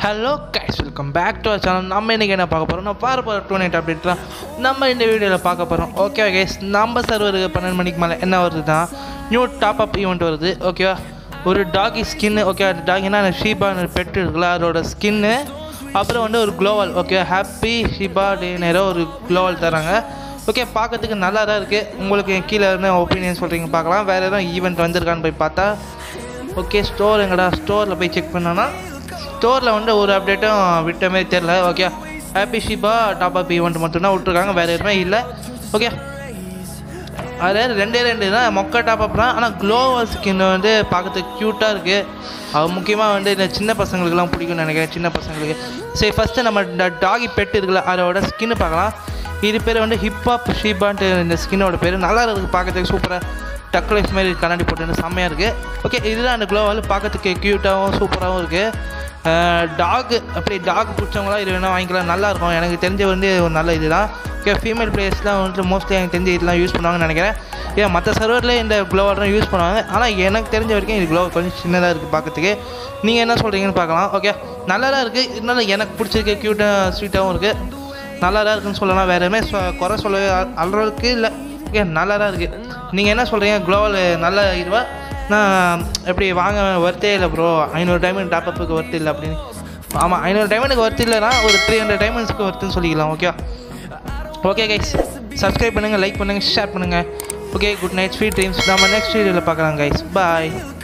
Hello guys, welcome back to our channel. நம்ம இன்றைக்கி என்ன பார்க்க போகிறோம்? நான் பார்ப்போம் டூர்னமெண்ட் அப்டேட் தான் நம்ம இந்த வீடியோவில் பார்க்க போகிறோம். ஓகே கைஸ், நம்ம சர்வருக்கு 12 மணிக்கு மேலே என்ன வருது தான் நியூ டாப் அப் ஈவெண்ட் வருது. ஓகேவா, ஒரு டாகி ஸ்கின்னு. ஓகே, டாகினா ஷீபா பெட் இருக்குல்ல, அதோட ஸ்கின்னு. அப்புறம் வந்து ஒரு க்ளோவால். ஓகே, ஹாப்பி ஷீபா டே நேரம் ஒரு க்ளோவால் தராங்க. ஓகே, பார்க்கறதுக்கு நல்லா தான் இருக்குது. உங்களுக்கு கீழே இருந்து ஒப்பீனியன் சொல்கிறீங்க பார்க்கலாம். வேறு எதுவும் ஈவெண்ட் வந்திருக்கான்னு போய் பார்த்தா. ஓகே, ஸ்டோர் எங்கடா? ஸ்டோரில் போய் செக் பண்ணோன்னா ஸ்டோரில் வந்து ஒரு அப்டேட்டும் விட்ட மாதிரி தெரில. Okay, happy Shiba top up event மட்டும்தான் விட்ருக்காங்க, வேறு எதுவுமே இல்லை. ஓகே, அதில் ரெண்டு தான் மொக்க டாப் அப் தான். ஆனால் க்ளோவல் ஸ்கின் வந்து பார்க்கறதுக்கு க்யூட்டாக இருக்குது. அது முக்கியமாக வந்து இந்த சின்ன பசங்களுக்குலாம் பிடிக்கும்னு நினைக்கிறேன், சின்ன பசங்களுக்கு. சரி, ஃபஸ்ட்டு நம்ம இந்த டாகி பெட் இருக்குல்ல, அதோட ஸ்கின்னு பார்க்கலாம். இது பேர் வந்து ஹிப்ஹாப் ஷீபான்ட்டு இந்த ஸ்கின்னோட பேர். நல்லா இருக்குது பார்க்கறதுக்கு, சூப்பராக டக் லைஃப் மாரி கண்ணாடி போட்டு செம்மையாக இருக்குது. ஓகே, இதுதான் அந்த க்ளோவால். பார்க்கறதுக்கு க்யூட்டாகவும் சூப்பராகவும் இருக்குது. டாக் அப்படி டாக் பிடிச்சவங்களாம் இது வேணால் வாங்கிக்கலாம், நல்லாயிருக்கும். எனக்கு தெரிஞ்ச வந்து ஒரு நல்ல இது தான். ஓகே, ஃபீமேல் பிளேயர்ஸ்லாம் வந்துட்டு மோஸ்ட்லி எனக்கு தெரிஞ்ச இதெல்லாம் யூஸ் பண்ணுவாங்கன்னு நினைக்கிறேன். ஏன் மற்ற சர்வரில் இந்த க்ளோவால் தான் யூஸ் பண்ணுவாங்க. ஆனால் எனக்கு தெரிஞ்ச வரைக்கும் இது க்ளோவ் கொஞ்சம் சின்னதாக இருக்குது பார்க்கறதுக்கு. நீங்கள் என்ன சொல்கிறீங்கன்னு பார்க்கலாம். ஓகே, நல்லா தான் இருக்குது. இருந்தாலும் எனக்கு பிடிச்சிருக்கு, க்யூட்டாக ஸ்வீட்டாகவும் இருக்குது. நல்லா தான் இருக்குன்னு சொல்லலாம். வேறு எதுவுமே குறை சொல்ல அளவுக்கு இல்லை. ஓகே, நல்லா தான் இருக்குது. நீங்கள் என்ன சொல்கிறீங்க? க்ளோவால் நல்ல இதுவா? நான் எப்படி வாங்க ஒர்த்தே இல்லை ப்ரோ, 500 டைமண்ட் டாப் அப்புக்கு ஒர்த்து இல்லை அப்படின்னு. ஆமாம், 500 டைமண்டுக்கு ஒர்த்து இல்லைனா ஒரு 300 டைமண்ட்ஸ்க்கு ஒர்த்துன்னு சொல்லிக்கலாம். ஓகே ஓகே கைஸ், சப்ஸ்கிரைப் பண்ணுங்கள், லைக் பண்ணுங்கள், ஷேர் பண்ணுங்கள். Okay, good night, sweet dreams. நம்ம நெக்ஸ்ட் வீடியோவில் பார்க்கலாம் கைஸ். பாய்.